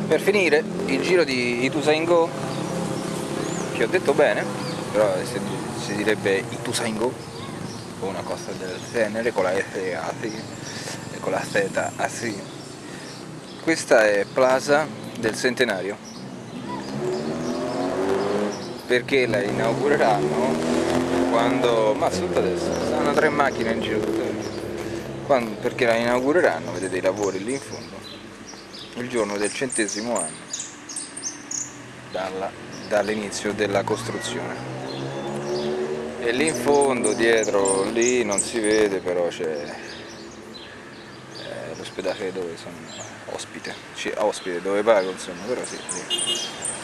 Per finire il giro di Ituzaingó, che ho detto bene, però si direbbe Ituzaingó o una cosa del genere, con la S así e con la Z así. Questa è Plaza del Centenario, perché la inaugureranno quando... ma sotto adesso stanno 3 macchine in giro perché la inaugureranno, vedete i lavori lì in fondo, il giorno del 100° anno dall'inizio della costruzione. E lì in fondo, dietro, lì non si vede, però c'è l'ospedale dove sono ospite, dove pago insomma, però sì, lì.